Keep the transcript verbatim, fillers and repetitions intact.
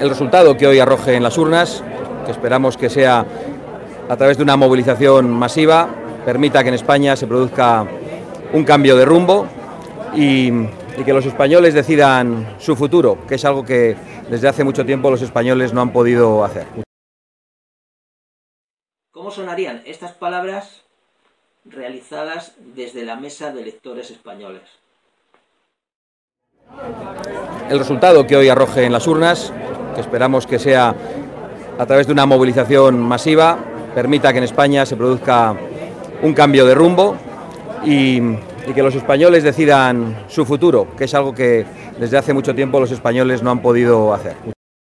El resultado que hoy arroje en las urnas, que esperamos que sea a través de una movilización masiva, permita que en España se produzca un cambio de rumbo y, y que los españoles decidan su futuro, que es algo que desde hace mucho tiempo los españoles no han podido hacer. ¿Cómo sonarían estas palabras realizadas desde la mesa de electores españoles? El resultado que hoy arroje en las urnas, que esperamos que sea a través de una movilización masiva, permita que en España se produzca un cambio de rumbo y, y que los españoles decidan su futuro, que es algo que desde hace mucho tiempo los españoles no han podido hacer.